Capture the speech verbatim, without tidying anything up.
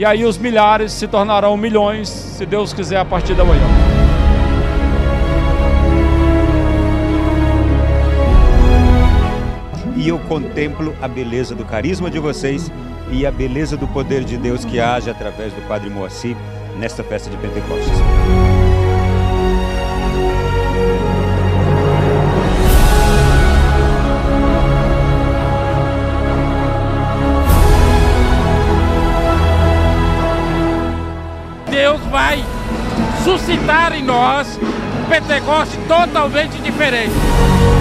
e aí os milhares se tornarão milhões, se Deus quiser, a partir da manhã. E eu contemplo a beleza do carisma de vocês e a beleza do poder de Deus que age através do Padre Moacir nesta festa de Pentecostes. Deus vai suscitar em nós um Pentecoste totalmente diferente.